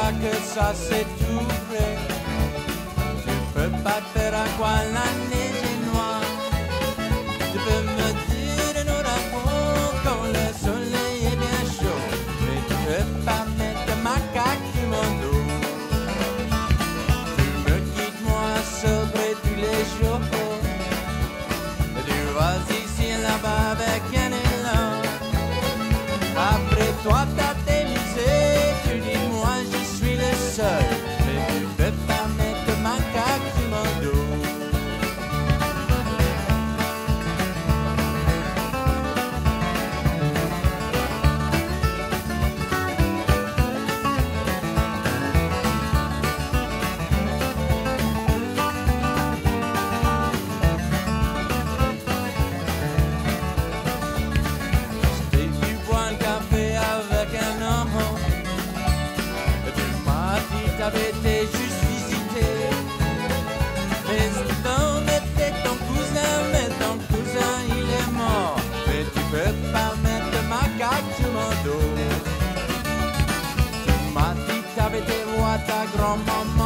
pas que ça c'est tout vrai. Tu peux pas faire à quoi la neige est noire. Tu peux me dire nous l'avons quand le soleil est bien chaud. Mais tu peux pas mettre macaque sur mon dos. Tu me quittes moi sobre tous les jours. Tu vas ici là-bas avec un élan. Après toi t'as démisé. Tu dis moi je suis le seul. Mais tu peux pas mettre macaque sur mon dos. T'avais été juste visité. Mais Steven était ton cousin, mais ton cousin il est mort. Mais tu peux pas mettre macaque sur mon dos. Tu m'as dit t'avais été voir ta grand-maman.